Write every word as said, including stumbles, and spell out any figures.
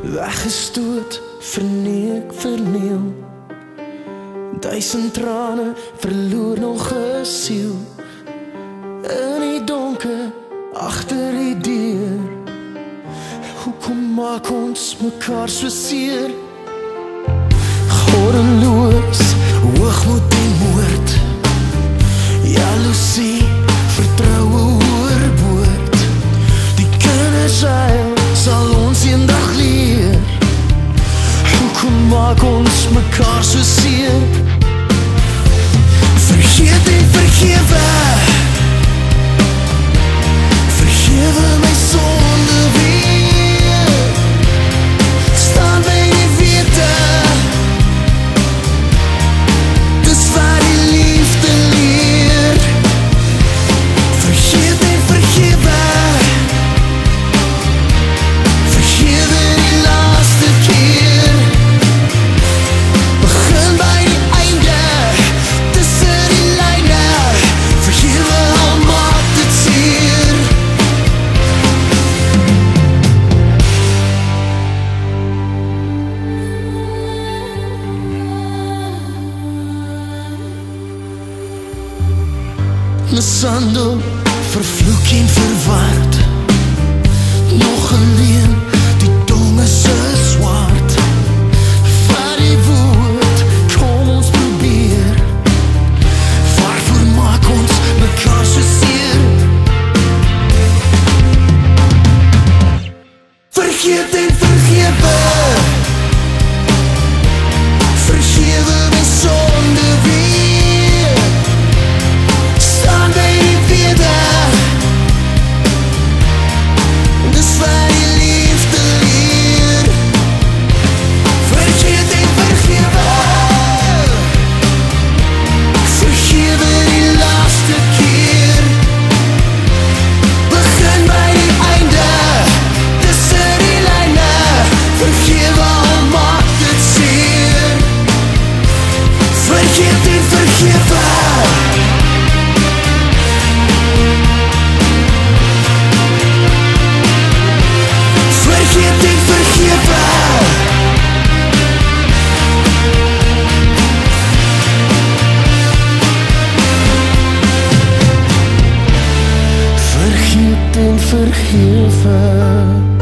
Weggestoot, verneek, verniel. Duisend trane verloor nog 'n siel. In die donker, agter die deur. Hoekom maak ons mekaar so seer? Godeloos, hoogmoed en moord. Jaloesie, vertroue oorboord. Die kinderseil sal ons eendag leer. Hoekom maak ons mekaar so seer? Vergeet en vergewe. Vergewe my sonde weer. Staan by die wete. Dis waar die liefde leer. Vergeet en vergewe. Vergewe die laaste keer. Begin by die einde. Tussen die lyne. Vergewe al maak dit seer. Mishandel, vervloek en verward. Nog alleen, die tong is so swart. Vat die woord, kom ons probeer. Waarvoor maak ons mekaar so seer? Vergeet en vergewe. Vergewe my sonde weer. Staan by die wete. Dis waar die liefde leer. Vergeet en vergewe. Vergewe die laaste keer. Begin by die einde. Tussen die lyne. Vergewe al maak dit seer. Vergeet en vergewe. Vergeet en vergewe. Vergeet en vergewe.